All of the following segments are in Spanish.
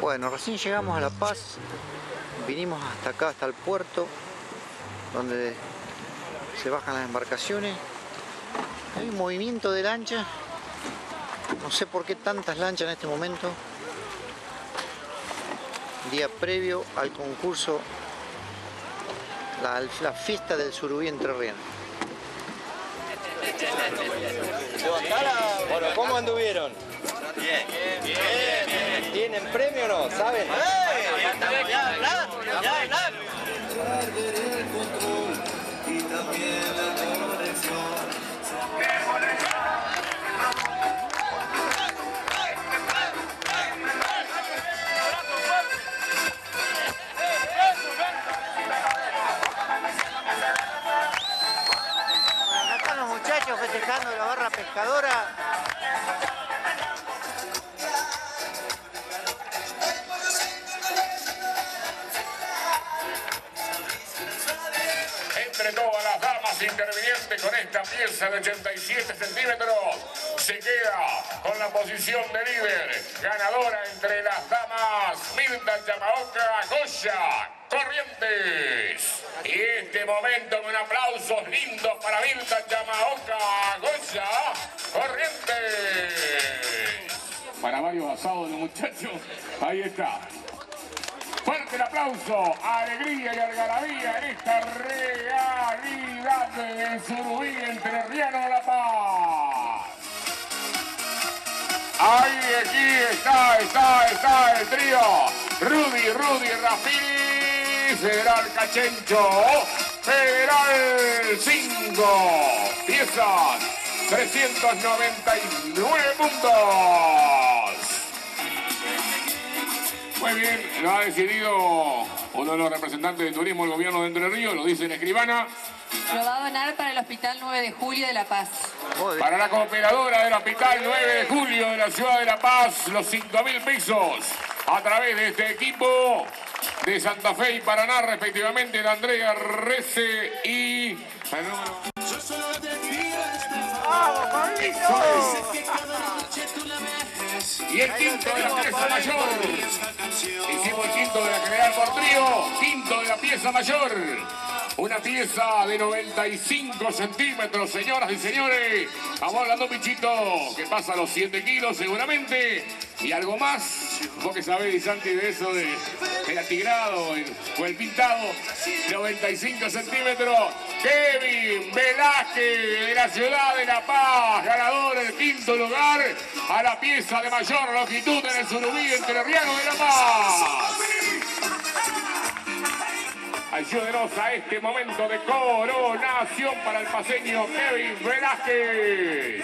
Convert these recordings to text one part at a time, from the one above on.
Bueno, recién llegamos a La Paz, vinimos hasta acá, hasta el puerto, donde se bajan las embarcaciones. Hay un movimiento de lanchas, no sé por qué tantas lanchas en este momento. Día previo al concurso, la fiesta del surubí entrerriano. Bueno, ¿cómo anduvieron? Bien. ¿Tienen premio o no? ¿Saben? Acá están los muchachos festejando la barra pescadora. Entre todas las damas intervinientes con esta pieza de 87 centímetros, se queda con la posición de líder. Ganadora entre las damas, Mirta Yamaoka Goya Corrientes. Y este momento con aplausos lindos para Mirta Yamaoka Goya Corrientes. Para varios asados los muchachos, ahí está. Fuerte el aplauso, alegría y algarabía en esta realidad del surubí entrerriano de La Paz. Ahí, aquí está el trío. Rudy Rafini, Federal Cachencho, Federal 5, piezas 399 puntos. Muy bien, lo ha decidido uno de los representantes de turismo del gobierno de Entre Ríos, lo dice en escribana. Lo va a donar para el Hospital 9 de Julio de La Paz. Para la cooperadora del Hospital 9 de Julio de la ciudad de La Paz, los 5.000 pesos a través de este equipo de Santa Fe y Paraná, respectivamente, de Andrea Rece y... ¡Vamos, Pablito! Y el quinto de la pieza mayor. Hicimos el quinto de la general por trío, quinto de la pieza mayor. Una pieza de 95 centímetros, señoras y señores. Vamos hablando, Pichito, que pasa los 7 kilos seguramente. Y algo más, vos que sabés, Santi, de eso del atigrado o el pintado. 95 centímetros. Kevin Velázquez de la ciudad de La Paz, ganador del quinto lugar a la pieza de mayor longitud en el surubí entrerriano de La Paz. Ayúdenos a este momento de coronación para el paseño Kevin Velázquez.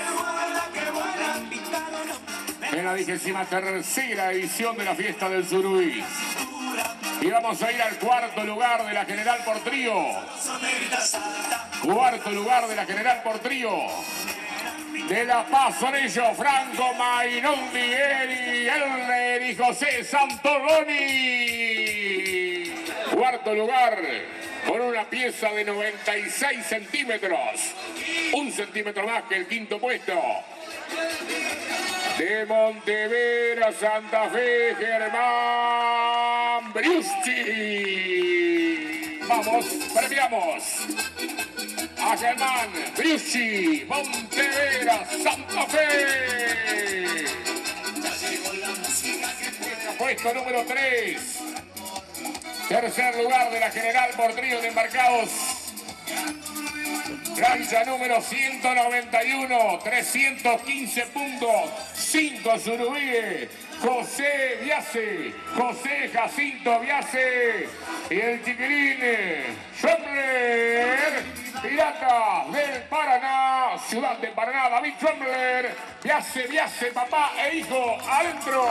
En la 23ª edición de la fiesta del surubí. Y vamos a ir al cuarto lugar de la general por trío. Cuarto lugar de la general por trío. De La Paz son ellos, Franco Mainoldi, Eri Elner y José Santoloni. Cuarto lugar con una pieza de 96 centímetros. 1 centímetro más que el quinto puesto. De Montevera, Santa Fe, Germán Briuschi. Vamos, premiamos a Germán Briuschi, Montevera, Santa Fe. Puesto número 3. Tercer lugar de la general por trío de embarcados. Plancha número 191, 315 puntos, 5 surubíes, José Viase, José Jacinto Viase y el chiquilín Schwembler, Pirata del Paraná, ciudad de Paraná, David Schwembler, Viase, papá e hijo, adentro.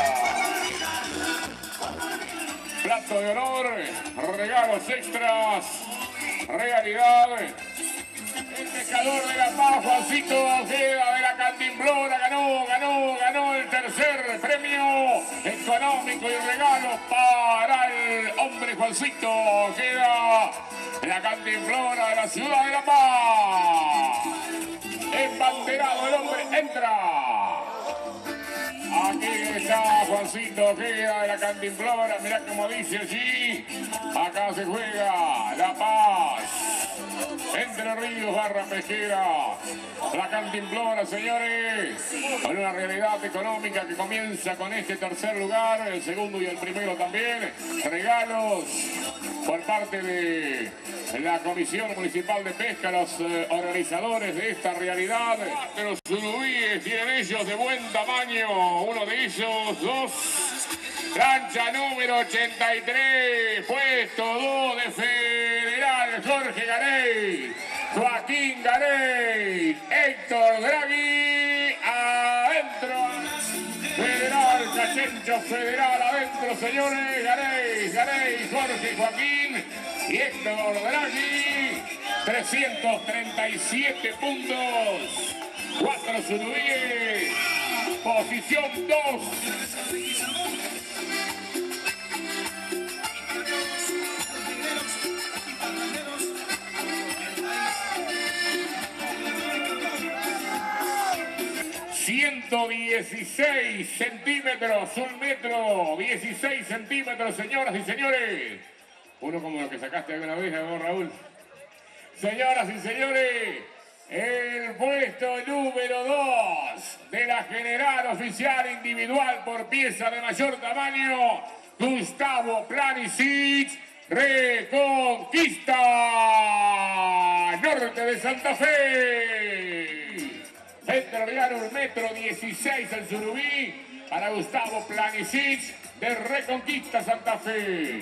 Plato de honor, regalos extras, realidad. El pescador de La Paz, Juancito Ojeda de la Cantimplora, ganó el tercer premio económico y regalo para el hombre Juancito Ojeda de la Cantimplora de la ciudad de La Paz. Embanderado el hombre, entra. Aquí está Juancito. Osito queda de la Cantimplora. Mirá como dice allí. Acá se juega La Paz. Entre Ríos, Barra Pesquera. La Cantimplora, señores. Con una realidad económica que comienza con este tercer lugar. El segundo y el primero también. Regalos por parte de la Comisión Municipal de Pesca, los organizadores de esta realidad. Los surubíes tienen ellos de buen tamaño. Uno de ellos, dos. Lancha número 83, puesto 2 de Federal, Jorge Garay, Joaquín Garay, Héctor Draghi, adentro. Federal, Cachencho Federal, adentro, señores. Garay, Jorge, Joaquín y Héctor Draghi. 337 puntos. 4 surubíes. Posición 2. ...116 centímetros, 1 metro, 16 centímetros, señoras y señores. Uno como lo que sacaste alguna vez, ¿no, Raúl? Señoras y señores, el puesto número 2 de la general oficial individual por pieza de mayor tamaño, Gustavo Planisic, Reconquista Norte de Santa Fe. Entrerriano 1 metro 16 el surubí para Gustavo Planisic de Reconquista Santa Fe.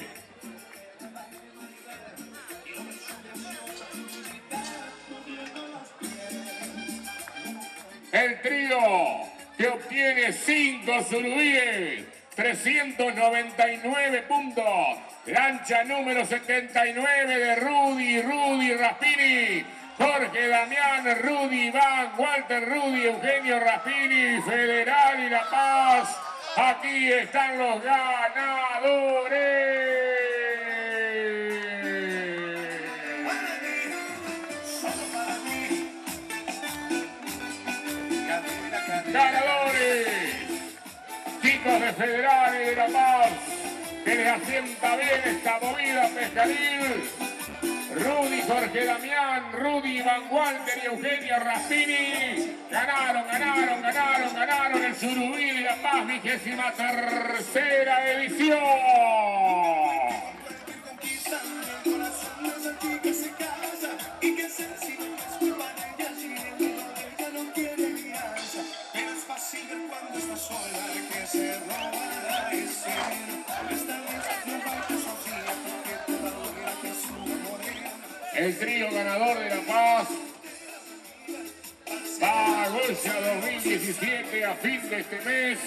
El trío que obtiene 5 surubíes, 399 puntos. Lancha número 79 de Rudy Raspini. Jorge Damián, Rudy Iván, Walter Rudy, Eugenio Raspini, Federal y La Paz. Aquí están los ganadores. Ganadores, chicos de Federal y de La Paz, que les asienta bien esta movida pescaril. Rudy, Jorge Damián, Rudy, Iván Walter y Eugenio Raspini ganaron el surubí de La Paz, 23ª edición. El trío ganador de La Paz va a Goya 2017 a fin de este mes.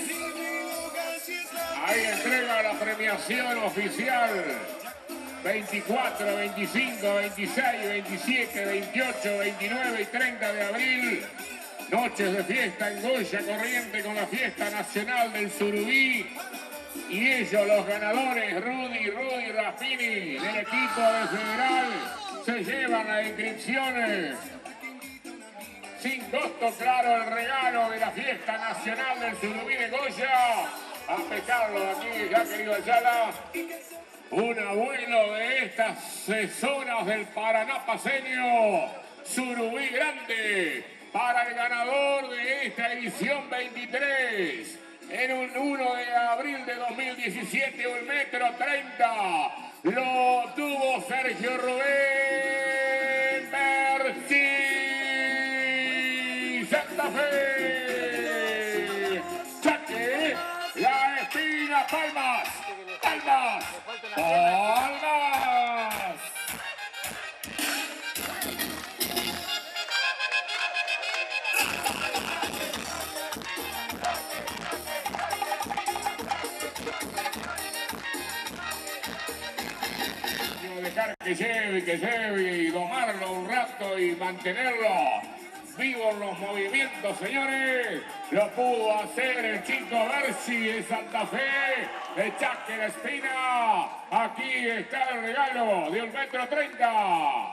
Ahí entrega la premiación oficial 24, 25, 26, 27, 28, 29 y 30 de abril. Noches de fiesta en Goya Corriente con la fiesta nacional del surubí. Y ellos, los ganadores, Rudy Raspini, del equipo de Federal, se llevan las inscripciones. Sin costo, claro, el regalo de la fiesta nacional del surubí de Goya. A pescarlo aquí, ya querido Ayala. Un abuelo de estas zonas del Paraná paseño. Surubí grande para el ganador de esta edición 23. En un 1 de abril de 2017, 1 metro 30. Lo tuvo Sergio Rubén Berchi, Santa Fe. Chaque, La Espina, palmas. Dejar que lleve y domarlo un rato y mantenerlo vivo en los movimientos, señores. Lo pudo hacer el chico Berchi de Santa Fe, de Chaque La Espina. Aquí está el regalo de 1 metro 30.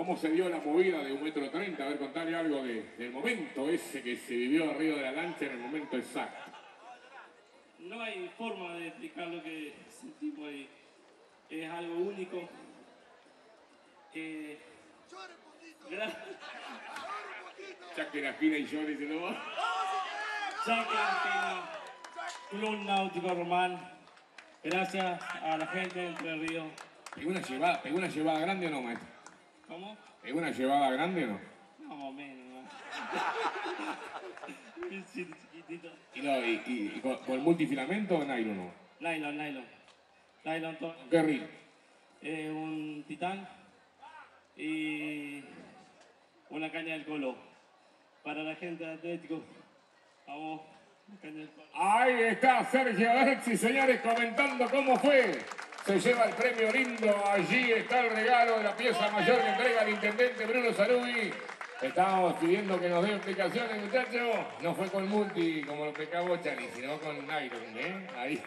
¿Cómo se dio la movida de 1,30 m? A ver, contarle algo del momento ese que se vivió arriba de la lancha en el momento exacto. No hay forma de explicar lo que sentimos ahí. Es algo único. Chaque la Fina y Johnny se lo va. Chaque la Fina, Club Náutico Román. Gracias a la gente de Entre Ríos. ¿Pegó una llevada grande o no, maestro? ¿Cómo? ¿Pegó una llevada grande o no? No, más o menos. Chiquitito. ¿Y con multifilamento o nylon no? Nylon todo. ¿Qué río? Un titán y una caña del Colo. Para la gente de Atlético, vamos, caña del Colo. Ahí está Sergio Alexis, señores, comentando cómo fue. Se lleva el premio lindo, allí está el regalo de la pieza mayor que entrega el intendente Bruno Sarubi. Estábamos pidiendo que nos dé explicaciones, muchachos. No fue con multi como lo pecaba Chani, sino con nylon, ¿eh? Ahí.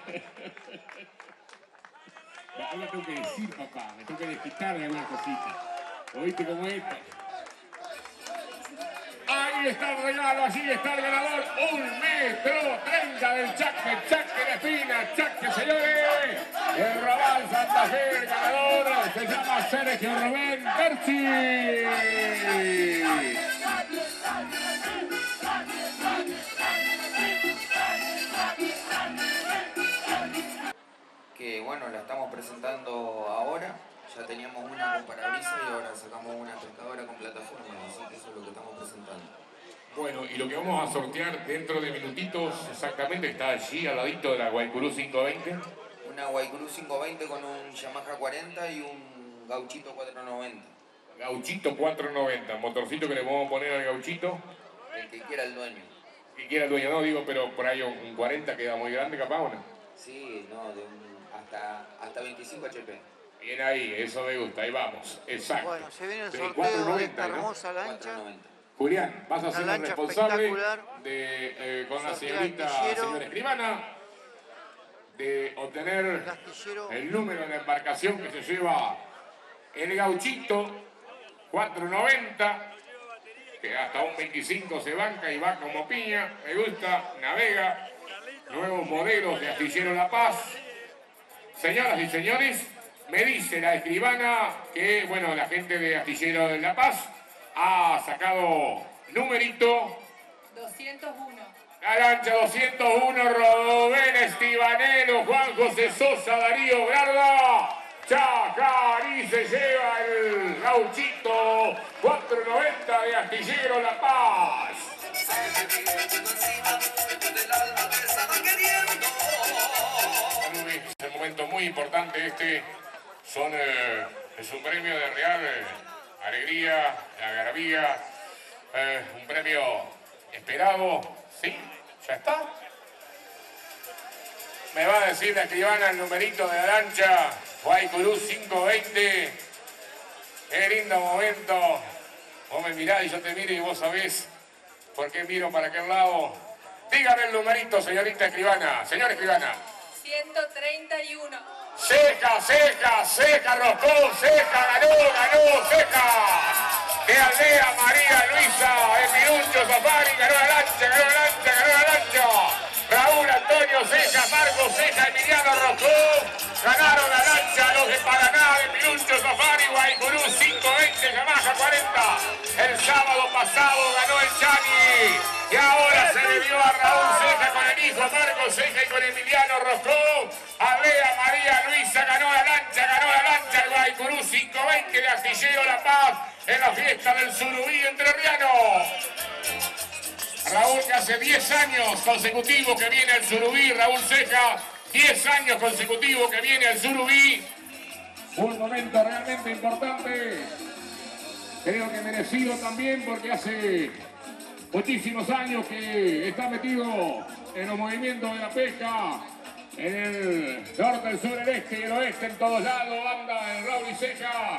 Ahora tengo que decir, papá, me tengo que desquitar de algunas cositas. ¿Oíste cómo es esto? Ahí está el regalo, allí está el ganador. 1,30 m del Chaque de Espina, Chaque, señores. El Raval Santa Fe, el ganador, se llama Sergio Rubén Berchi. Que bueno, la estamos presentando ahora. Ya teníamos una con parabrisas y ahora sacamos una pescadora con plataforma, así que eso es lo que estamos presentando. Bueno, y lo que vamos a sortear dentro de minutitos exactamente está allí al ladito de la Guaycurú 520. Una Guaycurú 520 con un Yamaha 40 y un Gauchito 490. Gauchito 490, motorcito que le vamos a poner al Gauchito. El que quiera el dueño. Que quiera el dueño, no digo, pero por ahí un 40 queda muy grande, capaz, ¿o no? Sí, no, hasta 25 HP. Bien ahí, eso me gusta, ahí vamos, exacto. Bueno, se viene el De sorteo 490, de esta ¿no? hermosa lancha. 490. Julián, vas a ser el lancha responsable espectacular. de, con la Sofía señorita, Astillero. señora escribana, de obtener El astillero. el número de la embarcación que se lleva el Gauchito 490, que hasta un 25 se banca y va como piña, me gusta, navega, nuevos modelos de Astillero La Paz. Señoras y señores, me dice la escribana que, bueno, la gente de Astillero de La Paz ha sacado numerito. 201. La lancha 201, Rubén Estibanelo, Juan José Sosa, Darío Garda. Chacarí se lleva el Gauchito 490 de Astillero La Paz. Es un momento muy importante este. Es un premio de real alegría, algarabía, un premio esperado. ¿Sí? ¿Ya está? Me va a decir la escribana el numerito de la lancha, Guaycurú 520. Qué lindo momento. Vos me mirás y yo te miro y vos sabés por qué miro para aquel lado. Dígame el numerito, señorita escribana. Señora escribana. 131. Ceja, ceja, ceja, Roscón, ceja, ganó, ceja. De Aldea María Luisa, de Piruncho Safari, ganó la lancha. Raúl Antonio Ceja, Marcos Ceja, Emiliano Roscón, ganaron la lancha los de Paraná, de Piruncho Safari, Guaycurú 520, Yamaha 40. El sábado pasado ganó el Chani y ahora se le dio a Raúl Ceja con el hijo Marcos Ceja y con Emiliano Roscón. Aldea María Luisa ganó la lancha, el Guaycurú 520 de Astillero La Paz en la fiesta del Surubí entrerriano. Raúl, que hace 10 años consecutivos que viene al Surubí, Raúl Ceja, 10 años consecutivos que viene al Surubí. Un momento realmente importante, creo que merecido también porque hace muchísimos años que está metido en los movimientos de la pesca, en el norte, el sur, el este y el oeste, en todos lados, anda el Raúl Ceja.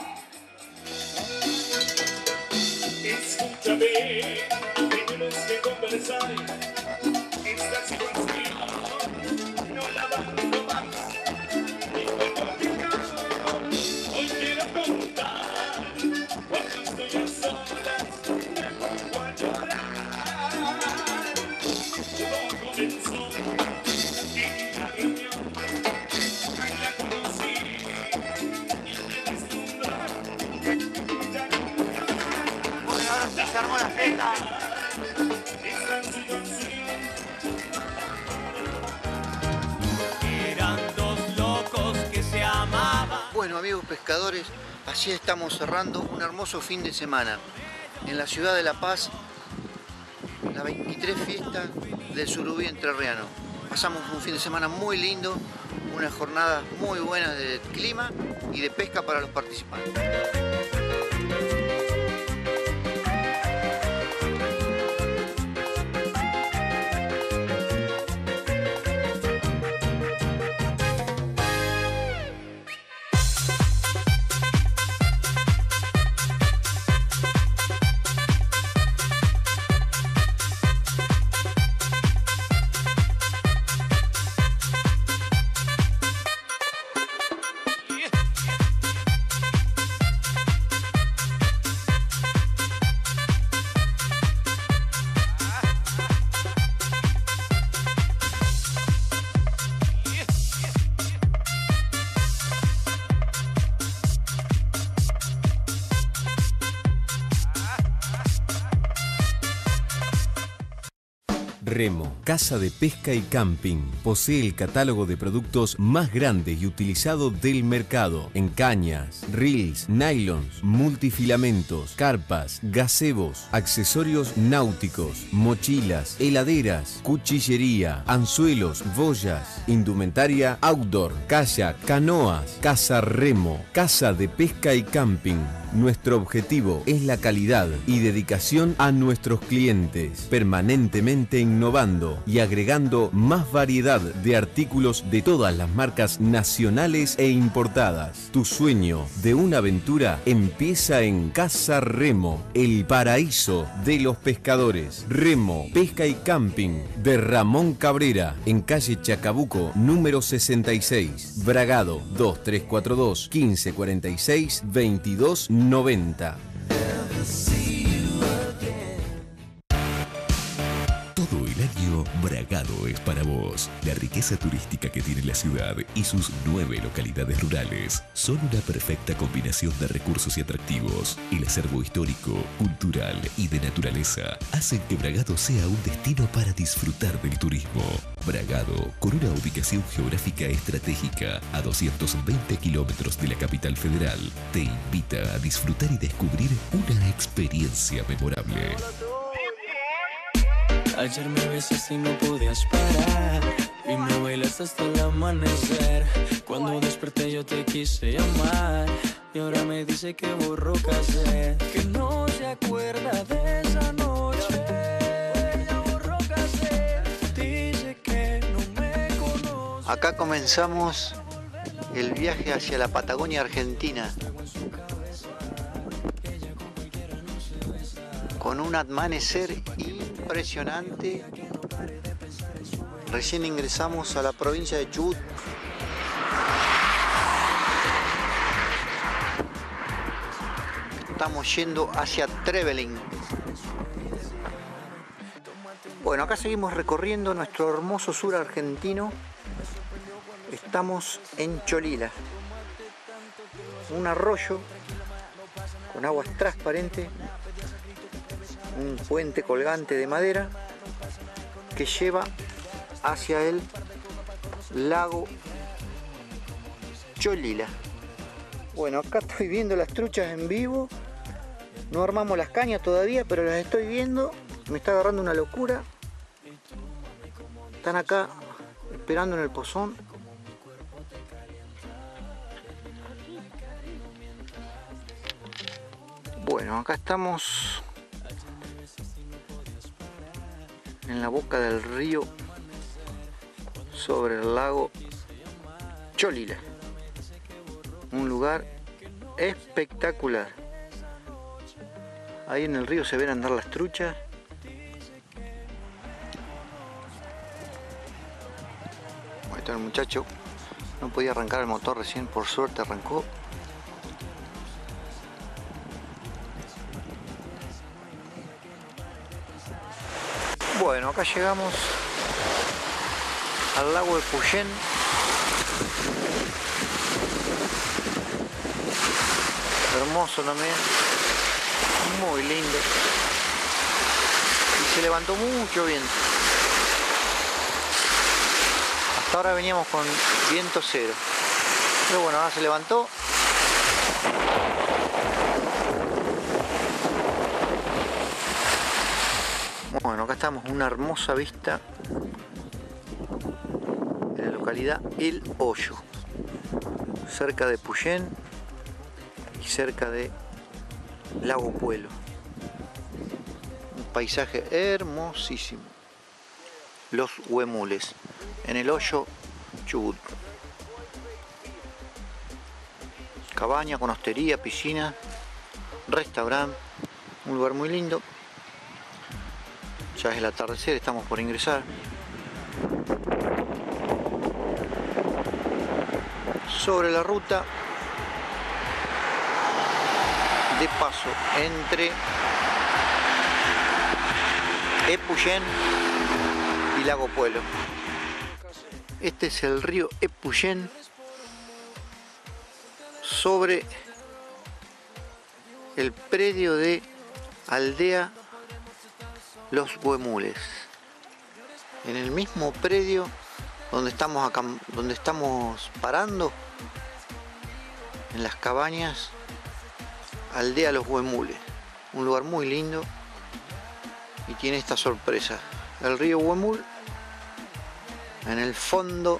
Escúchame, tenemos que conversar. Esta situación no la aguanto más. Y cuando la pica, hoy quiero contar. amigos pescadores, así estamos cerrando un hermoso fin de semana en la ciudad de La Paz, la 23 fiesta del surubí entrerriano. Pasamos un fin de semana muy lindo, una jornada muy buena de clima y de pesca para los participantes. Remo, casa de pesca y camping. Posee el catálogo de productos más grande y utilizado del mercado. En cañas, reels, nylons, multifilamentos, carpas, gazebos, accesorios náuticos, mochilas, heladeras, cuchillería, anzuelos, boyas, indumentaria outdoor, kayak, canoas. Casa Remo, casa de pesca y camping. Nuestro objetivo es la calidad y dedicación a nuestros clientes, permanentemente innovando y agregando más variedad de artículos de todas las marcas nacionales e importadas. Tu sueño de una aventura empieza en Casa Remo, el paraíso de los pescadores. Remo, pesca y camping de Ramón Cabrera, en calle Chacabuco, número 66, Bragado 2342 1546 2290. Todo el año, Bragado es para vos. La riqueza turística que tiene la ciudad y sus 9 localidades rurales son una perfecta combinación de recursos y atractivos. El acervo histórico, cultural y de naturaleza hacen que Bragado sea un destino para disfrutar del turismo. Bragado, con una ubicación geográfica estratégica a 220 kilómetros de la capital federal, te invita a disfrutar y descubrir una experiencia memorable. Ayer me besaste y no podías parar y me bailaste hasta el amanecer. Cuando desperté yo te quise llamar y ahora me dice que borró cassette, que no se acuerda de esa noche. Ya borró cassette, dice que no me conoce. Acá comenzamos el viaje hacia la Patagonia Argentina con un amanecer impresionante. Recién ingresamos a la provincia de Chubut. Estamos yendo hacia Trevelin. Bueno, acá seguimos recorriendo nuestro hermoso sur argentino. Estamos en Cholila, un arroyo con aguas transparentes, un puente colgante de madera que lleva hacia el lago Cholila. Bueno, acá estoy viendo las truchas en vivo. No armamos las cañas todavía, pero las estoy viendo. Me está agarrando una locura. Están acá esperando en el pozón. Bueno, acá estamos en la boca del río sobre el lago Cholila. Un lugar espectacular. Ahí en el río se ven andar las truchas. Ahí está el muchacho. No podía arrancar el motor recién, por suerte arrancó. Bueno, acá llegamos al lago de Puyén. Hermoso también, muy lindo. Y se levantó mucho viento. Hasta ahora veníamos con viento cero. Pero bueno, ahora se levantó. Bueno, acá estamos, una hermosa vista en la localidad El Hoyo, cerca de Puyén y cerca de Lago Puelo. Un paisaje hermosísimo. Los Huemules, en El Hoyo, Chubut. Cabaña con hostería, piscina, restaurante, un lugar muy lindo. Ya es el atardecer, estamos por ingresar. Sobre la ruta de paso entre Epuyén y Lago Puelo. Este es el río Epuyén sobre el predio de Aldea Los Huemules. En el mismo predio donde estamos parando, en las cabañas, Aldea Los Huemules. Un lugar muy lindo y tiene esta sorpresa. El río Huemul en el fondo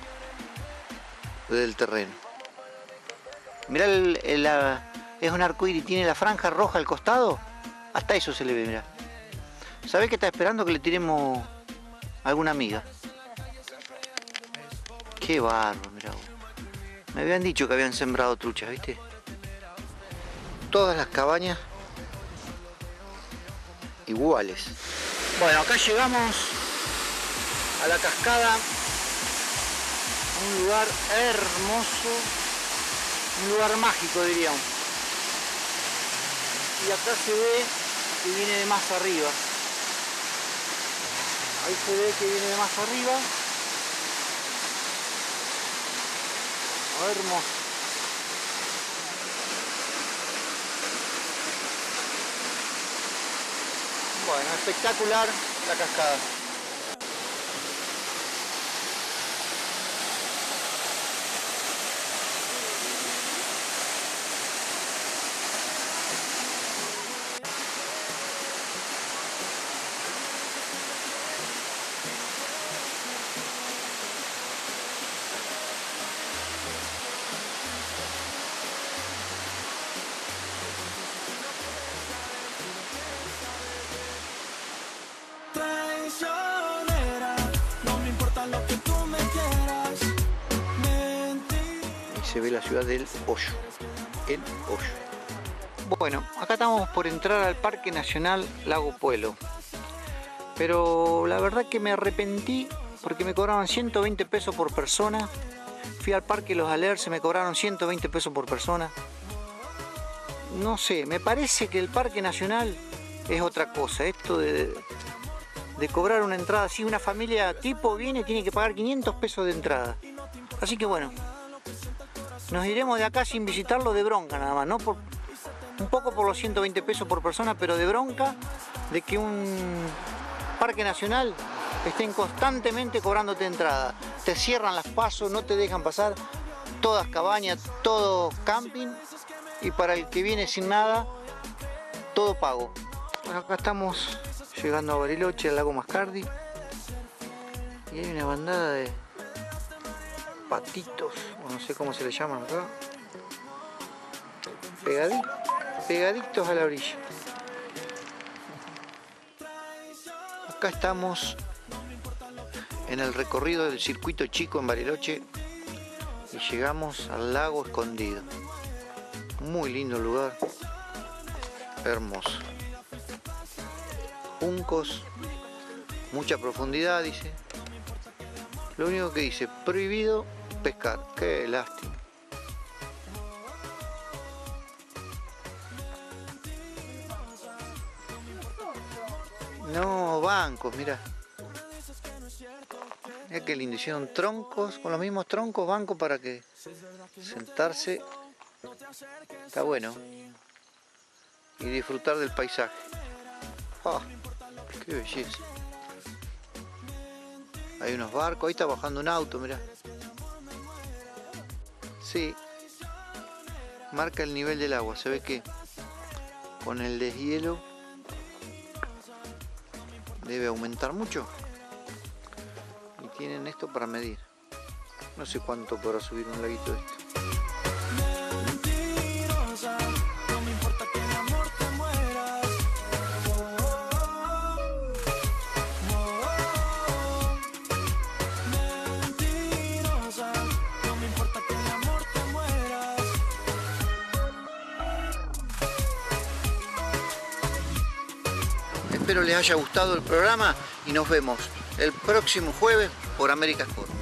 del terreno. Mirá, es un arcoíris, tiene la franja roja al costado. Hasta eso se le ve, mirá. ¿Sabés que está esperando que le tiremos alguna amiga? Qué barro, mirá vos. Me habían dicho que habían sembrado truchas, ¿viste? Todas las cabañas iguales. Bueno, acá llegamos a la cascada. Un lugar hermoso. Un lugar mágico, diríamos. Y acá se ve que viene de más arriba. Ahí se ve que viene de más arriba. Oh, hermoso. Bueno, espectacular la cascada. Se ve la ciudad del Hoyo, El Hoyo. Bueno, acá estamos por entrar al Parque Nacional Lago Puelo, pero la verdad que me arrepentí porque me cobraban 120 pesos por persona. Fui al Parque Los Alerces, me cobraron 120 pesos por persona. No sé, me parece que el Parque Nacional es otra cosa. Esto de cobrar una entrada así, una familia tipo viene y tiene que pagar 500 pesos de entrada. Así que bueno, nos iremos de acá sin visitarlo, de bronca nada más, ¿no? Un poco por los 120 pesos por persona, pero de bronca de que un parque nacional estén constantemente cobrándote entrada. Te cierran las pasos, no te dejan pasar, todas cabañas, todo camping, y para el que viene sin nada, todo pago. Bueno, acá estamos llegando a Bariloche, al lago Mascardi, y hay una bandada de patitos, o no sé cómo se le llaman acá, pegaditos a la orilla. Acá estamos en el recorrido del circuito chico en Bariloche y llegamos al lago escondido. Muy lindo lugar, hermoso. Juncos, mucha profundidad, dice. Lo único que dice, prohibido pescar. Qué lástima. No, bancos, mira. Mira qué lindo. Hicieron troncos, con los mismos troncos, bancos para que sentarse. Está bueno. Y disfrutar del paisaje. Oh, qué belleza. Hay unos barcos, ahí está bajando un auto, mirá. Sí. marca el nivel del agua. Se ve que con el deshielo debe aumentar mucho. Y tienen esto para medir. No sé cuánto podrá subir un laguito de esto. Espero les haya gustado el programa y nos vemos el próximo jueves por América Sport.